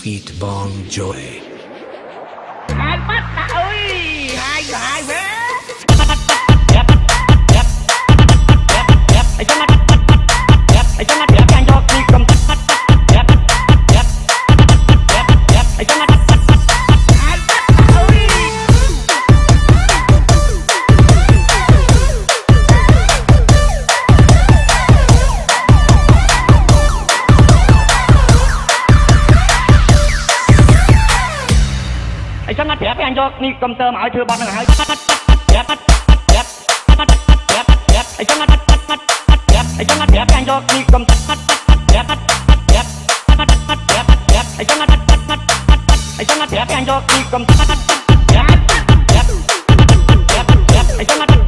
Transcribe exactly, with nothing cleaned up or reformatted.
feet Bon Jovi. Hai mắt đã ơi, hai hai vé. Cho nó đẹp anh cho ni cầm tơ mà chưa bắn được hai đẹp đẹp đẹp đẹp đẹp đẹp cho nó đẹp cho nó đẹp anh cho ni cầm đẹp đẹp đẹp đẹp đẹp cho nó đẹp cho nó đẹp anh cho ni cầm đẹp đẹp đẹp đẹp cho nó